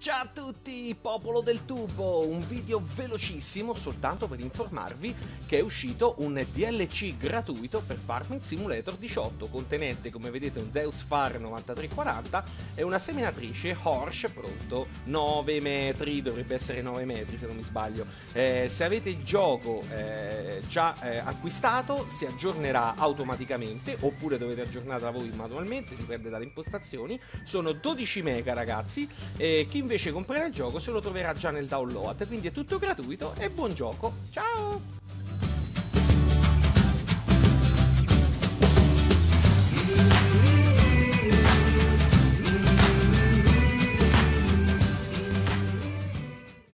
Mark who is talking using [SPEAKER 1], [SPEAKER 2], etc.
[SPEAKER 1] Ciao a tutti, popolo del tubo! Un video velocissimo soltanto per informarvi che è uscito un DLC gratuito per Farming Simulator 18 contenente, come vedete, un Deus Far 9340 e una seminatrice Horsch pronto 9 metri, dovrebbe essere 9 metri se non mi sbaglio. Se avete il gioco già acquistato si aggiornerà automaticamente oppure dovete aggiornarla voi manualmente, dipende dalle impostazioni. Sono 12 mega ragazzi, e chi invece comprerà il gioco se lo troverà già nel download, quindi è tutto gratuito e buon gioco, ciao!